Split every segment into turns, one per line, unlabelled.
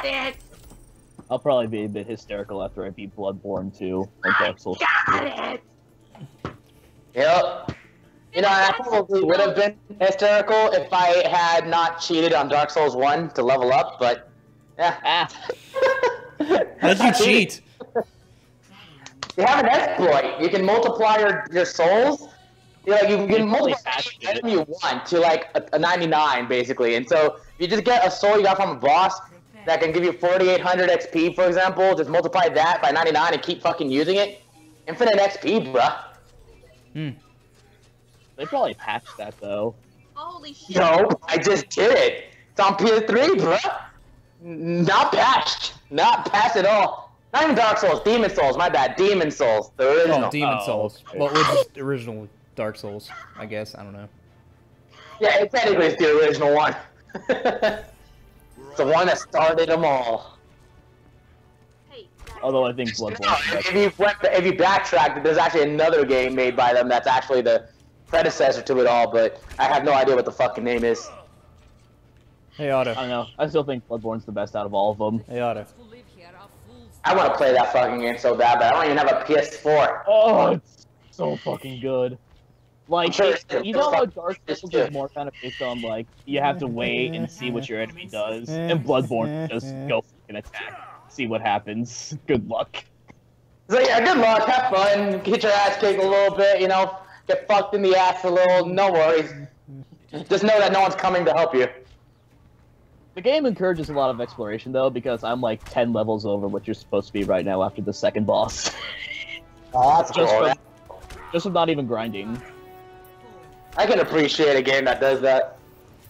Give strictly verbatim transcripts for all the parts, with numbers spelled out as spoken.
it!
I'll probably be a bit hysterical after I beat Bloodborne too, or Dark Souls.
Got it!
Yep. You know, I probably would have been hysterical if I had not cheated on Dark Souls one to level up, but yeah.
Ah.
How'd you cheat?
You have an exploit. You can multiply your, your souls. You know, you can multiply any item you want to like a, a ninety-nine basically, and so you just get a soul you got from a boss that can give you forty-eight hundred X P, for example. Just multiply that by ninety-nine and keep fucking using it. Infinite X P, bruh.
Hmm.
They probably patched that though.
Holy shit!
No, I just did it. It's on P S three, bruh. Not patched. Not patched at all. Not even Dark Souls. Demon Souls. My bad. Demon Souls. The original.
Oh, Demon
Oh,
Souls.
okay.
Well, which is the original Dark Souls, I guess. I don't know.
Yeah, it technically is the original one. It's the one that started them all.
Hey,
Although I think Bloodborne.
If you went, if you backtrack, there's actually another game made by them that's actually the predecessor to it all, but I have no idea what the fucking name is.
Hey, Otto.
I don't know. I still think Bloodborne's the best out of all of them.
Hey, Otto.
I want to play that fucking game so bad, but I don't even have a P S four.
Oh, it's so fucking good. Like,
Sure,
it,
it's
you know how Dark
it's
Souls
good.
is more kind of based on, like, you have to wait and see what your enemy does, and Bloodborne just go fucking attack, see what happens. Good luck.
So yeah, good luck, have fun, get your ass kicked a little bit, you know, get fucked in the ass a little, no worries. Just know that no one's coming to help you.
The game encourages a lot of exploration, though, because I'm like ten levels over what you're supposed to be right now after the second boss.
Oh, that's
just,
cool.
from, just from not even grinding.
I can appreciate a game that does that.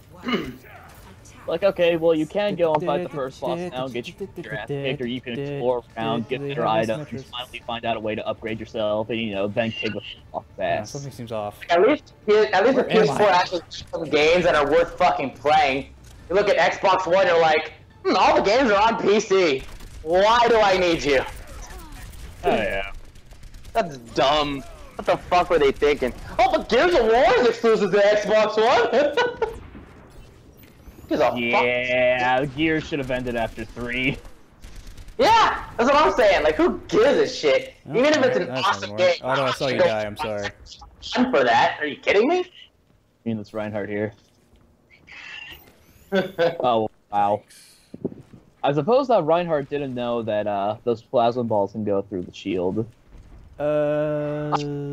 Like, okay, well, you can go and fight the first boss now and get your, your ass kicked, or you can explore around, get better items, finally find out a way to upgrade yourself, and, you know, then kick off
Yeah,
fast.
something seems off.
At least, at least the
Where am
P S four
I?
actually has some games that are worth fucking playing. You look at Xbox One, you're like, hmm, all the games are on P C. Why do I need you?
Oh, yeah.
That's dumb. What the fuck were they thinking? Oh, but Gears of War is exclusive to Xbox One. Gives a fuck.
Yeah, Gears should have ended after three.
Yeah, that's what I'm saying. Like, who gives a shit?
Oh,
Even if it's an
that's
awesome
more.
game.
Otto, I saw you
go
die, I'm sorry.
For that? Are you kidding me?
I mean, it's Reinhardt here. Oh, wow. I suppose that Reinhardt didn't know that uh, those plasma balls can go through the shield.
Uh.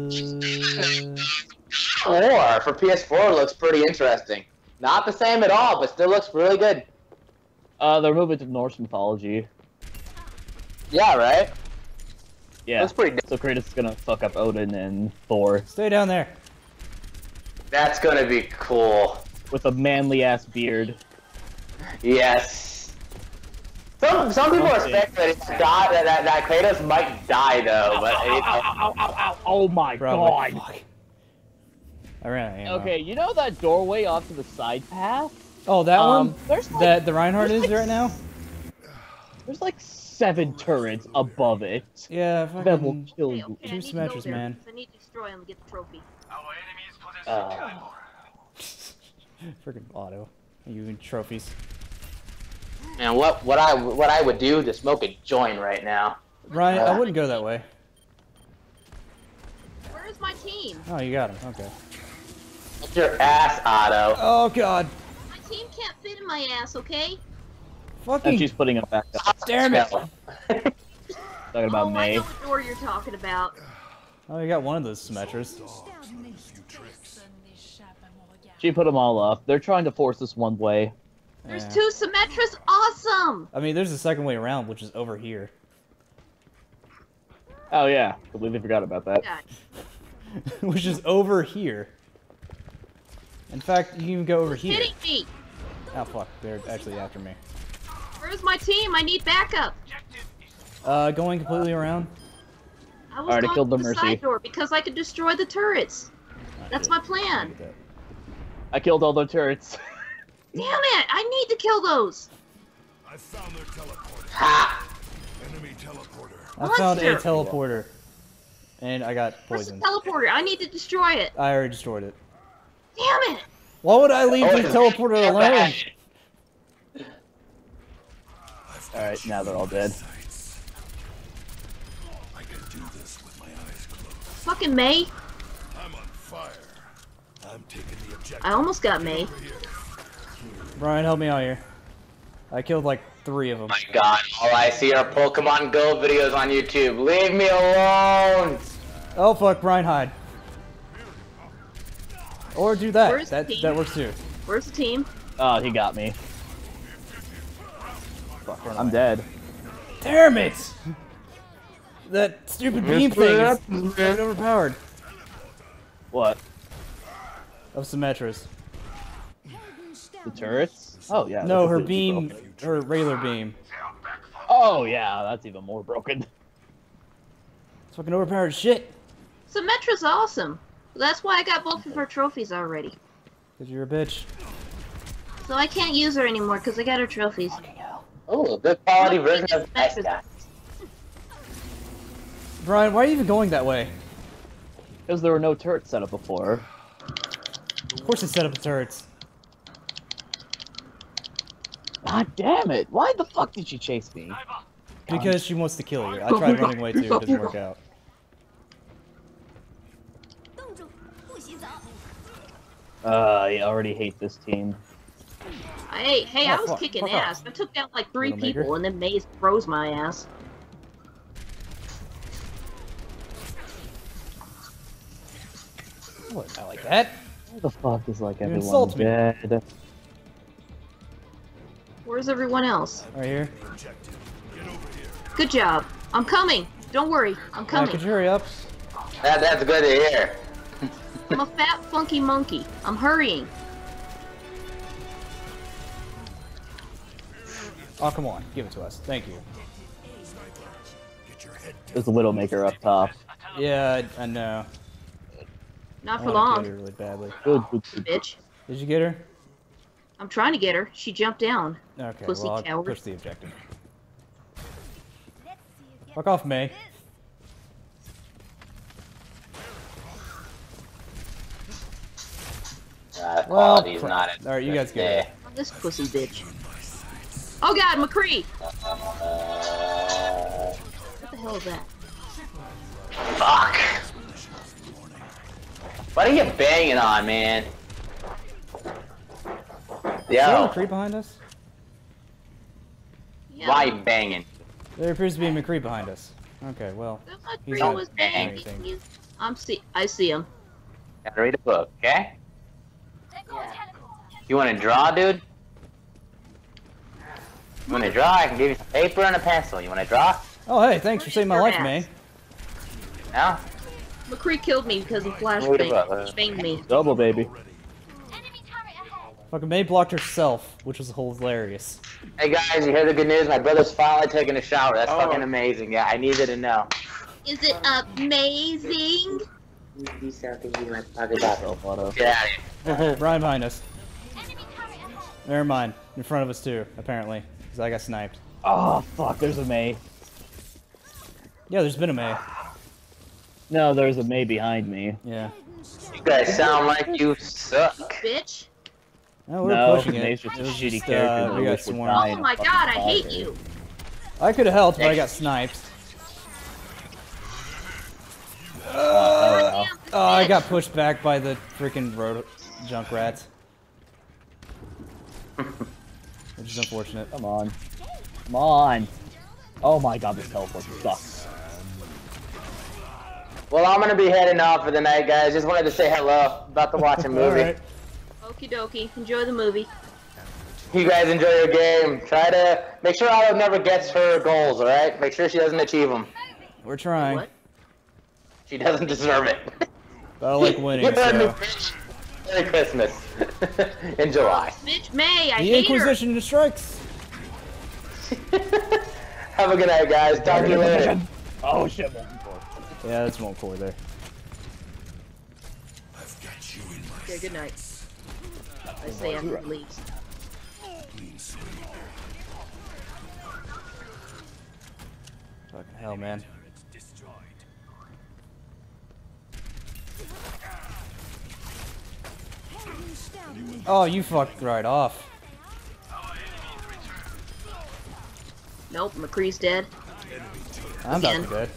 Or for P S four, it looks pretty interesting. Not the same at all, but still looks really good.
Uh, they're moving to Norse mythology.
Yeah, right?
Yeah.
That's pretty.
So Kratos is gonna fuck up Odin and Thor
Stay down there.
That's gonna be cool.
with a manly ass beard.
Yes. Some some people are speculating that, die, that, that that Kratos might die though, but
Ow, ow, ow, ow, ow. Oh my
Probably.
god.
Fuck. I ran out of ammo.
Okay, you know that doorway off to the side path?
Oh, that
Um,
one?
there's like-
that the Reinhardt
there's
is
like
right now?
There's like seven turrets above it.
Yeah,
That will
fucking...
kill
Okay,
you.
okay, I
Two
need to go
symmetrics,
there,
man.
because I need to destroy him and get the trophy.
Uh,
Freaking Otto. You and trophies.
man, what what I what I would do to smoke a joint right now.
Ryan, I wouldn't go that way.
Where is my team?
Oh, you got him. Okay.
Get your ass, Otto.
Oh, God.
My team can't fit in my ass, okay?
and
Fucking...
she's putting them back up.
Damn it.
Talking about
oh,
May.
I know what door you're talking about.
Oh, you got one of those symmetras.
She put them all up. They're trying to force this one way.
There's
Yeah.
two Symmetras, awesome!
I mean, there's a second way around, which is over here.
Oh yeah, completely forgot about that.
God.
Which is over here. In fact, you can even go over here.
Hitting me!
Oh, fuck. They're actually after me.
Where's my team? I need backup.
Uh, going completely around.
I was
Alright, I
going
killed
to
the
the
Mercy.
side door because I could destroy the turrets. That's my plan.
I killed all the turrets.
Damn it! I need to kill those.
I found their teleporter.
Ha!
Enemy teleporter.
I found a
Monster.
teleporter. And I got
Where's the
poisoned.
teleporter? I need to destroy it.
I already destroyed it.
Damn it!
Why would I leave
Oh,
the teleporter alone?
Alright, now they're all dead.
I can do this with my eyes closed.
Fucking May.
I'm on fire. I'm taking the objective.
I almost got May.
Over here.
Brian, help me out here. I killed like three of them.
My God, all I see are Pokemon Go videos on YouTube. Leave me alone.
Oh fuck, Brian, hide. Or do that.
Where's
That
the team?
that works too.
Where's the team?
Oh, he got me.
Fuck, run
I'm
away.
dead.
Damn it! That stupid beam thing is fucking overpowered.
What?
Of Symmetra's.
The turrets? Oh, yeah.
No,
they're
her
completely
beam,
broken.
her regular beam.
Oh, yeah, that's even more broken.
It's fucking overpowered as shit.
Symmetra's awesome. That's why I got both of her trophies already.
Cause you're a bitch.
So I can't use her anymore because I got her trophies.
Oh, good quality
Look,
version
we
of
just
Nice
met
Guy.
Brian, why are you even going that way?
Because there were no turrets set up before.
Of course they set up the turrets.
God damn it! Why the fuck did she chase me?
Because she wants to kill you. I tried running away too, it didn't work out.
Uh, I already hate this team.
Hey, hey, I
Oh,
was
fuck,
kicking
fuck
ass.
off.
I took down like three
Little maker.
people, and then Maze froze my ass.
What? I like that.
Why the fuck is like
You
everyone
insult me.
dead?
Where's everyone else?
Right here.
Objective. Get over here.
Good job. I'm coming. Don't worry. I'm
Uh,
coming.
could you hurry up?
That, that's good to hear.
I'm a fat, funky monkey. I'm hurrying.
Oh, come on. Give it to us. Thank you.
Get your head
There's a Widowmaker up top.
Yeah, I, I know.
Not
I
for
wanna
long,
kill her really badly.
Good, good, good.
bitch.
Did you get her?
I'm trying to get her. She jumped down.
Okay,
Pussy
well, I'll
coward.
push the objective. Fuck off, May.
Uh, the
Well,
quality's
crap.
not as
Alright, you guys
good.
get it.
This pussy bitch. Oh god, McCree!
Uh,
What the hell is that?
fuck. What are you banging on, man?
Is there a
Yo,
McCree behind us?
Yeah,
why you banging?
There appears to be a McCree behind us. Okay, well.
the
He's
McCree
not
was
doing
banging.
anything.
He's- I'm see. I see him.
Gotta read a book, okay? You wanna draw, dude? You wanna draw? I can give you some paper and a pencil. You wanna draw?
Oh, hey, thanks for saving my life, May.
No?
McCree killed me because he
Wait a
flashbanged
minute.
banged me.
Double, baby.
Fucking May blocked herself, which was hilarious.
Hey guys, you hear the good news? My brother's finally taking a shower. That's fucking amazing. Yeah, I needed to know.
Is it amazing?
Do something you want to talk about.
Self auto.
Get out of here.
Brian behind us. Never mind. In front of us too, apparently. Because I got sniped.
Oh, fuck, there's a May.
Yeah, there's been a May.
No, there's a May behind me.
Yeah.
You guys sound like you suck.
Bitch.
No, we're
No,
pushing it.
May's just
It
a
was
shitty
just,
character
uh,
that
we got
wish would
swarmed.
die.
Oh my god, I hate you.
I could have helped, but I got sniped.
Goddamn
Oh, I
bitch.
got pushed back by the freaking road junk rats. Which is unfortunate.
Come on. Come on. Oh my god, this teleport sucks.
Well, I'm gonna be heading off for the night, guys. Just wanted to say hello. About to watch a movie.
Alright.
Okie dokie. Enjoy the movie.
You guys enjoy your game. Try to make sure Olive never gets her goals, alright? Make sure she doesn't achieve them.
We're trying.
What?
She doesn't deserve it.
But I like winning,
Give her a new
so.
bitch. Merry Christmas. In July.
Bitch May, I
The
hate her.
Inquisition strikes!
Have a good night, guys. Talk to you later.
Oh shit.
Yeah, that's one core there.
I've got you in my
Okay, good night. I say after he leaves.
clean sweep.
Fucking hell, man. Oh, you fucked right off.
Nope, McCree's dead.
I'm about
Again.
to be dead.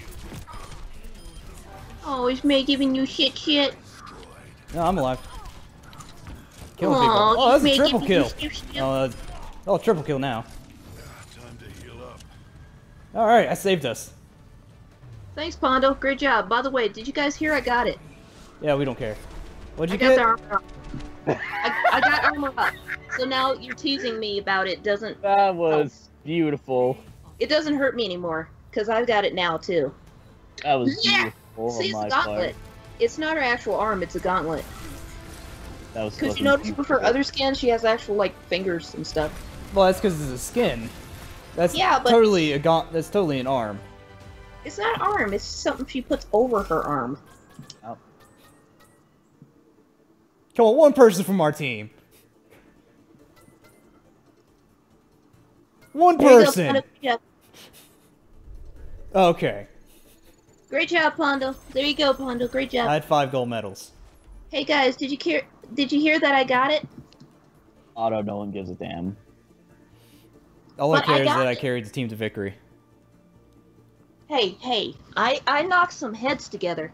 Oh, is May giving you shit shit?
No, I'm alive. Killing
Aw,
people. Oh, that's a
May
triple
giving
kill.
you shit shit.
Oh, uh, oh, triple kill now.
Time to heal up.
All right, I saved us.
Thanks, Pondo. Great job. By the way, did you guys hear I got it?
Yeah, we don't care. What'd
I
you
got
get?
the armor up. I, I got armor up. So now you're teasing me about it doesn't
That was beautiful.
it doesn't hurt me anymore because I've got it now too.
That was
Yeah.
beautiful
See,
on
it's a
my
gauntlet.
part.
It's not her actual arm. It's a gauntlet.
That was
Because you
fucking
notice with her
beautiful.
other skin, she has actual like fingers and stuff.
Well, that's because it's a skin. That's
Yeah, but-
totally a gaunt. That's totally an arm.
It's not an arm. It's something she puts over her arm.
Oh.
Come on, one person from our team. One
There you go,
person.
Pondo. Yeah.
Okay.
Great job, Pondo. There you go, Pondo. Great job.
I had five gold medals.
Hey guys, did you hear? Did you hear that I got it?
Auto, no one gives a damn.
All I
But I
care is
got
that I
it.
carried the team to victory.
Hey, hey, I I knocked some heads together.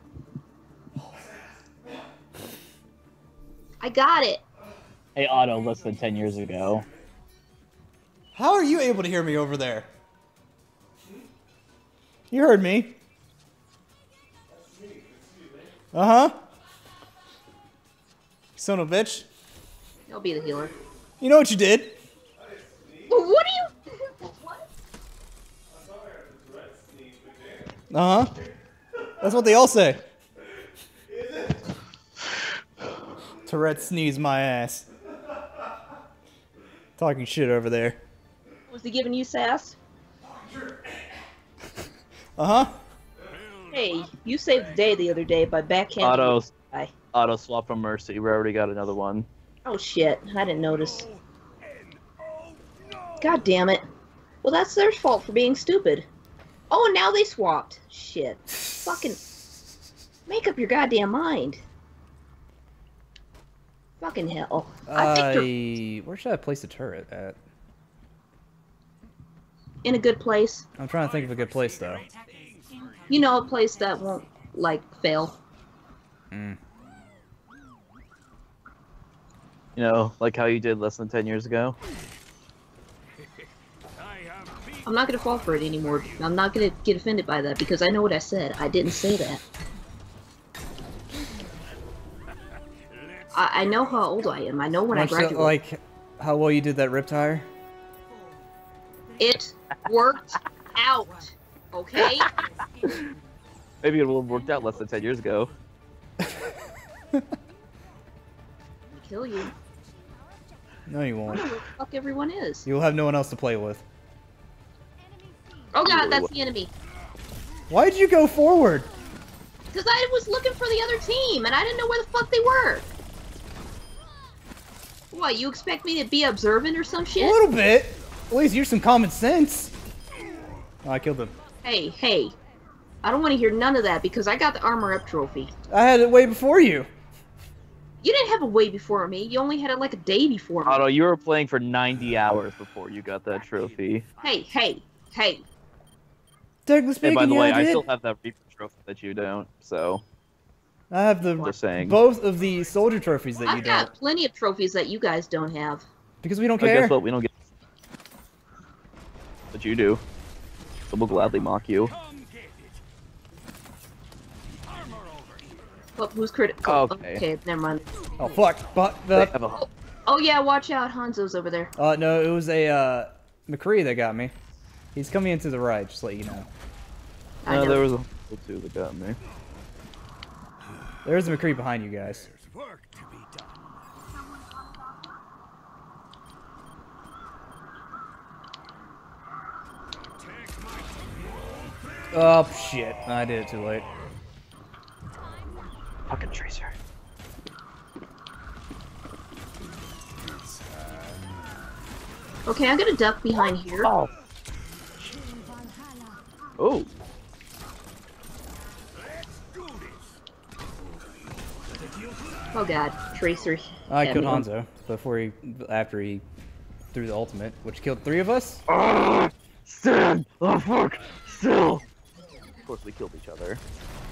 I got it.
Hey, Auto, less than ten years ago.
How are you able to hear me over there? You heard me. Uh-huh. Son of a bitch.
I'll be the healer.
You know what you did?
What do you? What?
Uh-huh. That's what they all say. Tourette sneeze my ass. Talking shit over there.
Was he giving you sass?
Uh-huh.
Hey, you saved the day the other day by backhanding.
Auto,
the guy.
auto swap from Mercy. We already got another one.
Oh shit! I didn't notice. God damn it! Well, that's their fault for being stupid. Oh, and now they swapped. Shit. Fucking. Make up your goddamn mind. Fucking hell. I think they're
I... Where should I place the turret at?
in a good place.
I'm trying to think of a good place, though.
You know, a place that won't, like, fail.
Mm.
You know, like how you did less than ten years ago.
I'm not gonna fall for it anymore. I'm not gonna get offended by that because I know what I said. I didn't say that. I, I know how old I am. I know when I
Much
graduated.
like how well you did that rip tire.
It worked out. Okay?
Maybe it would have worked out less than ten years ago.
Kill you.
No, you
I
won't.
don't know where the fuck everyone is.
You'll have no one else to play with.
Oh god, that's the enemy.
Why did you go forward?
Because I was looking for the other team, and I didn't know where the fuck they were. What, you expect me to be observant or some
A
shit?
little bit. At least use some common sense. Oh, I killed him.
Hey, hey. I don't want to hear none of that because I got the armor up trophy.
I had it way before you.
You didn't have it way before me. You only had it like a day before me.
Auto, you were playing for ninety hours before you got that trophy.
Hey, hey, hey.
Technically
Hey,
speaking,
by the
yeah,
way,
I
I
did.
still have that Reaper trophy that you don't, so
I have the
just saying.
both of the soldier trophies that you
I've got
don't.
plenty of trophies that you guys don't have.
Because we don't
But
care.
guess what? We don't get. But you do. So we'll gladly mock you.
Oh, who's critical?
Okay.
Okay, never mind.
Oh fuck! But
They
the
have a-
Oh yeah, watch out, Hanzo's over there.
uh no, it was a uh McCree that got me. He's coming in to the right, just to let you know.
I
No,
know.
there was a two that got me.
There's a McCree behind you guys.
There's work to be done.
Oh shit! I did it too late.
Fucking Tracer.
Okay, I'm gonna duck behind here.
Oh. Oh.
Oh god, Tracer.
I
had
killed
me on-
Hanzo before he, after he threw the ultimate, which killed three of us.
Stand the fuck still. Of course, we killed each other.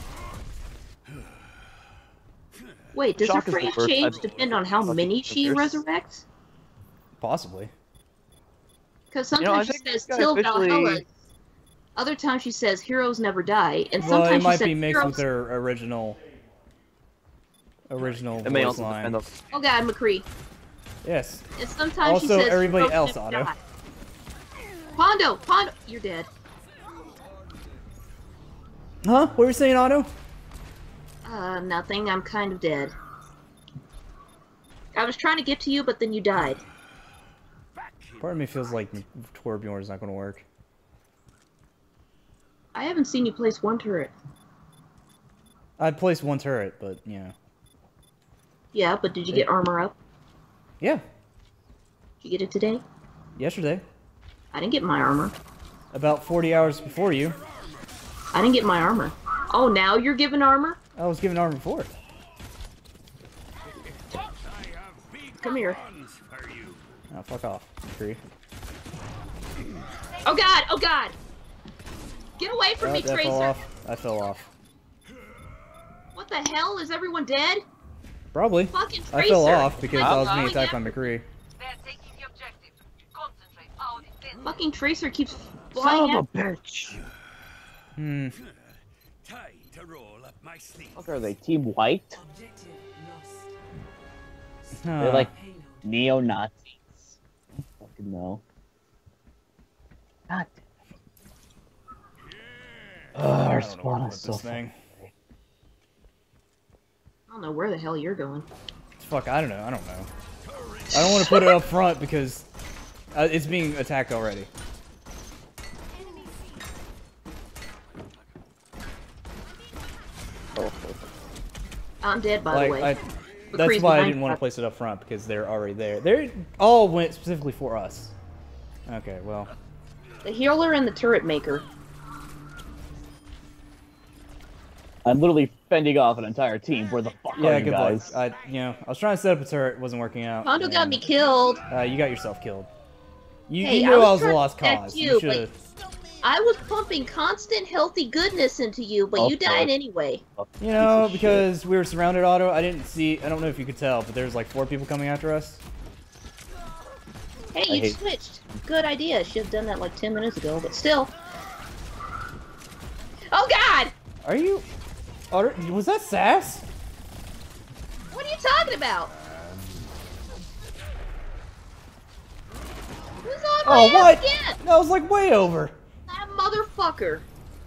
Wait, does
Shock
her
is the
phrase
first
change
I've-
depend on how
fucking
many she
fingers.
resurrects?
Possibly.
Because
You know, I
sometimes she
think
says
this guy
till
officially-
Valhalla. Other times she says heroes never die, and
Well,
sometimes
it might
she says
be mixed
heroes...
with their original, original
It may
voice
also
line.
depend on.
Oh god, McCree.
Yes.
And sometimes she
Also,
says
everybody
heroes
else,
never
Otto.
die. Pondo, Pondo, you're dead.
Huh? What were you saying, Otto?
Uh, nothing. I'm kind of dead. I was trying to get to you, but then you died.
Part of me feels like Torbjorn is not going to work.
I haven't seen you place one turret.
I'd place one turret, but yeah.
Yeah, but did you get armor up?
Yeah.
Did you get it today?
Yesterday.
I didn't get my armor.
About forty hours before you.
I didn't get my armor. Oh, now you're giving armor?
I was given armor before.
Come here.
Oh, fuck off. Agree.
Oh god, oh god! Get away from
Oh,
me,
that
Tracer!
fell off. I fell off.
What the hell? Is everyone dead?
Probably.
Fucking Tracer!
I fell off because
Like,
I was being
going
attacked by
after-
McCree.
They're taking the objective. Concentrate. Our defense.
Fucking Tracer keeps flying
Son
out.
of a bitch.
Hmm.
Time to roll up my sleeve.
What are they? Team White?
Objective lost.
They're
Huh.
like neo-Nazis. Fucking no. God. Oh, our
I don't know where to
spawn
put
is so
this thing.
I don't know where the hell you're going.
Fuck, I don't know. I don't know. I don't want to put it up front because uh, it's being attacked already.
I'm dead, by
Like,
the way.
I,
McCree's
that's why I
behind
didn't want
us.
to place it up front because they're already there. They all went specifically for us. Okay, well.
The healer and the turret maker.
I'm literally fending off an entire team. Where the fuck
Yeah,
are you
good
guys?
luck. I, you know, I was trying to set up a turret, it wasn't working out.
Pondo got
and,
me killed.
Uh, you got yourself killed. You,
Hey,
you
I
knew
was
I was a
trying to
lost
protect
cause.
you,
You should have.
I was pumping constant, healthy goodness into you, but
Of
you died
course.
anyway.
You know, because we were surrounded, Otto. I didn't see. I don't know if you could tell, but there's like four people coming after us.
Hey,
I
you
hate-
switched. Good idea. Should have done that like ten minutes ago, but still. Oh God!
Are you? Otto, was that Sass?
What are you talking about? Who's on my
Oh,
ass
what?
again?
That was like way over.
That motherfucker.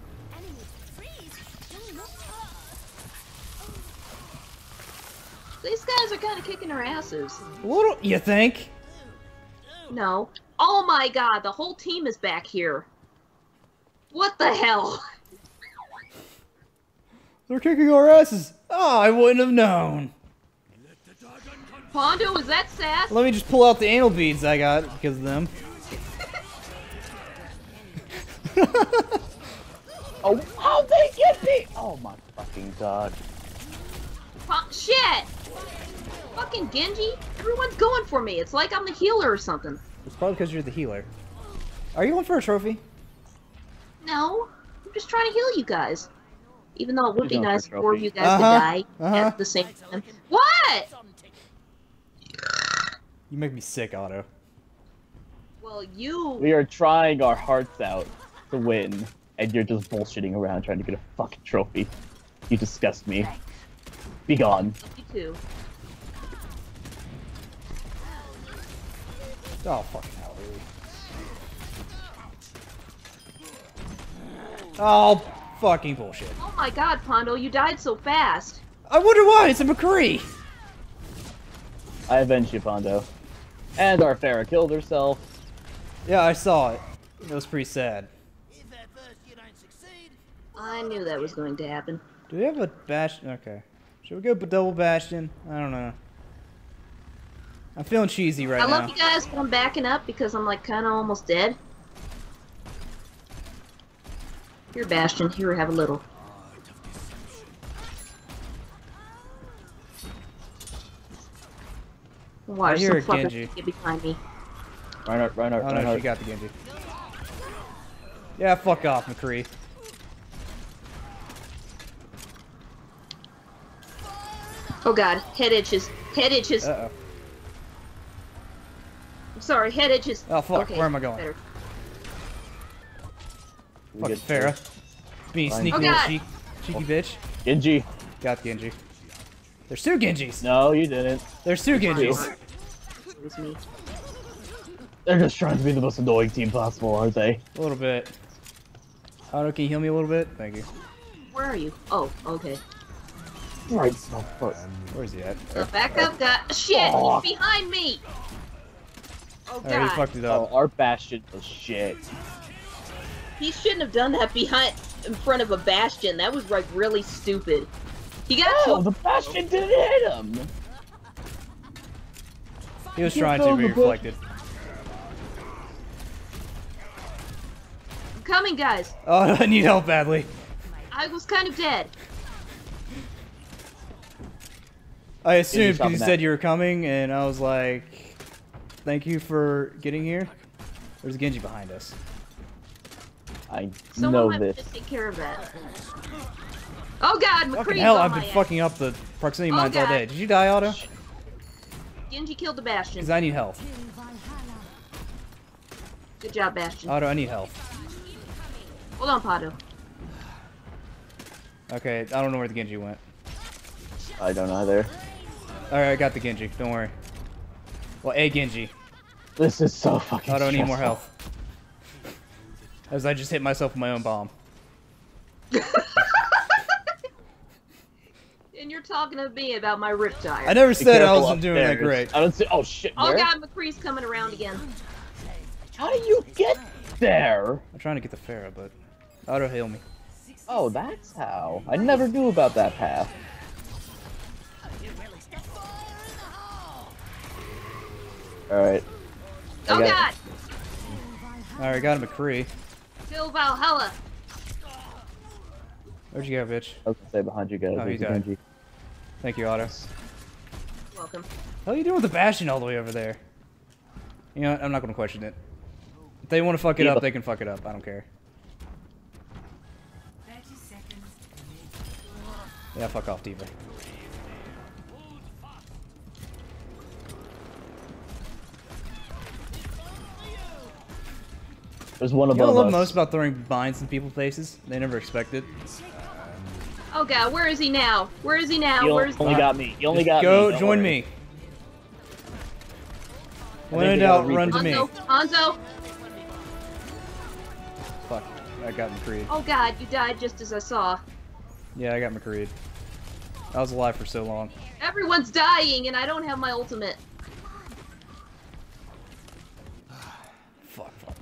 These guys are kind of kicking our asses.
What do you think?
No. Oh my God! The whole team is back here. What the hell?
They're kicking our asses. Oh, I wouldn't have known.
Pondo, is that Sass?
Let me just pull out the anal beads I got because of them.
Oh, how they get me? Oh my fucking god.
Po- shit! Fucking Genji? Everyone's going for me. It's like I'm the healer or something.
It's probably because you're the healer. Are you going for a trophy?
No, I'm just trying to heal you guys. Even though it would be
You're going
nice
for a
for
trophy.
you guys
Uh-huh,
to die
uh-huh.
at the same time. What?
You make me sick, Otto.
Well, you.
We are trying our hearts out to win, and you're just bullshitting around trying to get a fucking trophy. You disgust me. Be gone.
You too.
Oh, fucking hell, really. Oh, fucking bullshit.
Oh my God, Pondo, you died so fast.
I wonder why. It's a McCree.
I avenged you, Pondo. And our Farah killed herself.
Yeah, I saw it. It was pretty sad.
I knew that was going to happen.
Do we have a Bastion? Okay. Should we go for double Bastion? I don't know. I'm feeling cheesy right
I
now.
love you guys, but I'm backing up because I'm like kind of almost dead. Here, Bastion. Here, have a little. Watch
I hear
some
a
fucker
Genji.
get behind me.
Reinhardt, Reinhardt,
Oh no,
Reinhardt.
she got the Genji. Yeah, fuck off, McCree.
Oh god, head itches. Head itches.
Uh oh.
I'm sorry, head itches.
Oh fuck,
Okay,
where am I going?
better.
We
Fucking
get
Farah. Being
Fine.
sneaky
Oh,
little
God.
cheek, cheeky bitch.
Genji.
Got Genji. There's two Genjis.
No, you didn't.
There's two Genjis.
It was me.
They're just trying to be the most annoying team possible, aren't they?
A little bit. Otto, can you heal me a little bit? Thank you.
Where are you? Oh, okay.
Right. Oh, fuck.
Where's he at?
So back up, God. Shit!
Oh.
He's behind me! Oh
Alright, he
god.
fucked it
Oh,
up.
our Bastion was shit.
He shouldn't have done that behind, in front of a Bastion. That was like really stupid. He got
Oh,
killed.
the Bastion didn't hit him!
He was
You
trying to
fell
be
in the
reflected.
I'm coming, guys.
Oh, I need help badly.
I was kind of dead.
I assumed because
stopping
you
that.
said you were coming, and I was like, thank you for getting here. There's a Genji behind us.
I
Someone
know
might
this.
just take care of that. Oh god,
Fucking
McCree's
hell,
on
I've
my
been
ass.
fucking up the proximity
Oh,
mines all
God.
day. Did you die, Otto?
Genji killed the Bastion.
Because I need health.
Good job, Bastion.
Otto, I need health.
Hold on, Pato.
Okay, I don't know where the Genji went.
I don't either.
Alright, I got the Genji. Don't worry. Well, a Genji.
This is so fucking
Otto, I need more
stressful.
health. As I just hit myself with my own bomb.
And you're talking to me about my rip tire.
I never
Be
said I
careful
wasn't doing that
upstairs.
great.
I don't see. Oh shit!
Oh
Where?
god, McCree's coming around again.
How do you get there?
I'm trying to get the Farah, but Otto, heal me.
Oh, that's how. I never knew about that path. All right. I
Oh
got it.
god!
Alright, got him a McCree.
Kill Valhalla!
Where'd you go, bitch?
I was gonna say behind you guys.
Oh,
there's
you
a
died.
Genji.
Thank you, Otto.
Welcome.
How are you doing with the Bastion all the way over there? You know what? I'm not going to question it. If they want to fuck it
Yeah,
up,
but-
they can fuck it up. I don't care. Yeah, fuck off, Diva.
There's one
You know
above
what I love
us.
most about throwing mines in people's faces? They never expect it.
Oh god, where is he now? Where is he now?
You
Where is
only got me. You only
Just
got
go,
me. don't
join
worry.
me.
I
When
think
in
they
doubt,
gotta
run to me.
Hanzo? Hanzo?
Fuck, I got McCreed.
Oh god, you died just as I saw.
Yeah, I got McCreed. I was alive for so long.
Everyone's dying and I don't have my ultimate.
Fuck, fuck.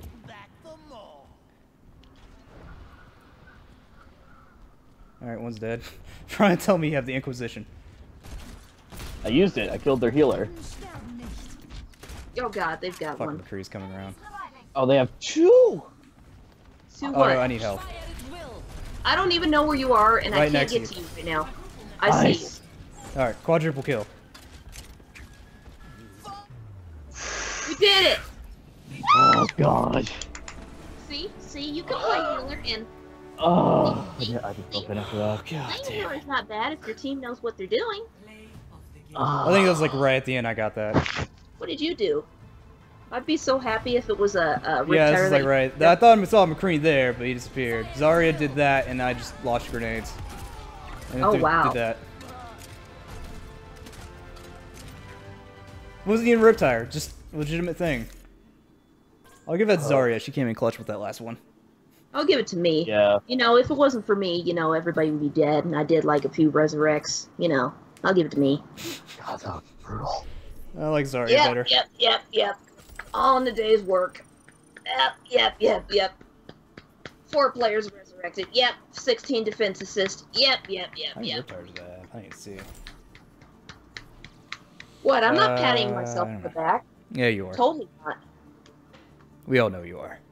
Alright, one's dead. Try and tell me you have the Inquisition.
I used it. I killed their healer.
Oh god, they've got
Fuck,
one.
McCree's coming around.
Oh, they have two.
To
Oh,
what?
no, I need help.
I don't even know where you are and I
Right
can't
next to
get to
you.
you right now. I see you.
Nice.
Alright, quadruple kill.
We did it!
Oh god.
See? See, you can play healer and
Oh. Yeah, I just broke it after that.
God
playing healer is not bad if your team knows what they're doing.
I think it was like right at the end I got that.
What did you do? I'd be so happy if it was a, a rip
Yeah, this
tire
is
that
like
you-
right. I thought I saw McCree there, but he disappeared. Zarya did that, and I just launched grenades. And
Oh,
did,
wow.
Did that. Wasn't even Riptire, just legitimate thing. I'll give that to Zarya. She came in clutch with that last one.
I'll give it to me.
Yeah.
You know, if it wasn't for me, you know, everybody would be dead, and I did like a few resurrects. You know, I'll give it to me.
God, that was brutal.
I like Zarya
Yep,
better.
yep, yep, yep. All in the day's work. Yep, yep, yep, yep. Four players resurrected. Yep. sixteen defense assists. Yep, yep, yep,
How many
yep.
Riptires do I have? I need to see.
What? I'm not patting
Uh,
myself
I
on
don't
the
know.
back.
Yeah, you are.
Totally not.
We all know you are.